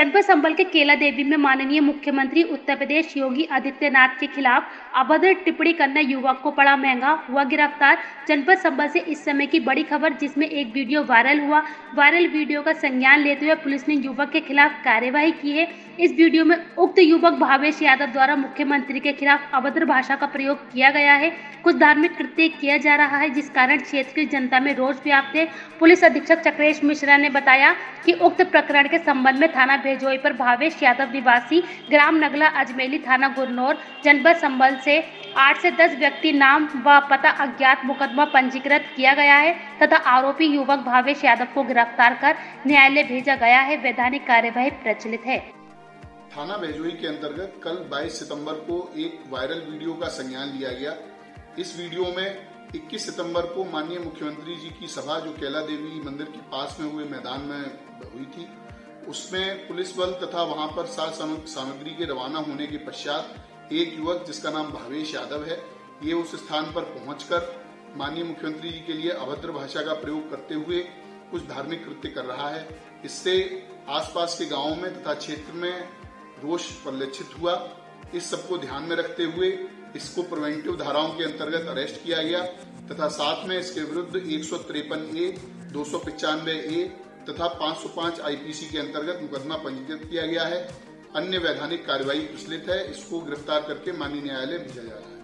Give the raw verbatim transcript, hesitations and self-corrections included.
जनपद संबल के केला देवी में माननीय मुख्यमंत्री उत्तर प्रदेश योगी आदित्यनाथ के खिलाफ अभद्र टिप्पणी करना युवक को पड़ा महंगा, हुआ गिरफ्तार। जनपद संबल से इस समय की बड़ी खबर, जिसमें एक वीडियो वायरल हुआ। वायरल वीडियो का संज्ञान लेते हुए पुलिस ने युवक के खिलाफ कार्यवाही की है। इस वीडियो में उक्त युवक भावेश यादव द्वारा मुख्यमंत्री के खिलाफ अभद्र भाषा का प्रयोग किया गया है। कुछ धार्मिक कृत्य किया जा रहा है, जिस कारण क्षेत्र की जनता में रोष व्याप्त है। पुलिस अधीक्षक चक्रेश मिश्रा ने बताया कि उक्त प्रकरण के संबंध में थाना भेजोई पर भावेश यादव निवासी ग्राम नगला अजमेली थाना गुरनौर जनपद संबल से आठ से दस व्यक्ति नाम व पता अज्ञात मुकदमा पंजीकृत किया गया है तथा आरोपी युवक भावेश यादव को गिरफ्तार कर न्यायालय भेजा गया है। वैधानिक कार्यवाही प्रचलित है। थाना भेजोई के अंतर्गत कल बाईस सितंबर को एक वायरल वीडियो का संज्ञान लिया गया। इस वीडियो में इक्कीस सितंबर को माननीय मुख्यमंत्री जी की सभा जो केला देवी मंदिर के पास में हुए मैदान में हुई थी, उसमें पुलिस बल तथा वहां पर साज सामग्री के रवाना होने के पश्चात एक युवक जिसका नाम भावेश यादव है, ये उस स्थान पर पहुंचकर माननीय मुख्यमंत्री जी के लिए अभद्र भाषा का प्रयोग करते हुए कुछ धार्मिक कृत्य कर रहा है। इससे आसपास के गांवों में तथा क्षेत्र में रोष परिलक्षित हुआ। इस सबको ध्यान में रखते हुए इसको प्रिवेंटिव धाराओं के अंतर्गत अरेस्ट किया गया तथा साथ में इसके विरुद्ध एक सौ तिरपन ए, दो सौ पचानवे ए तथा पाँच सौ पाँच आईपीसी के अंतर्गत मुकदमा पंजीकृत किया गया है। अन्य वैधानिक कार्यवाही प्रचलित है। इसको गिरफ्तार करके माननीय न्यायालय भेजा जा रहा है।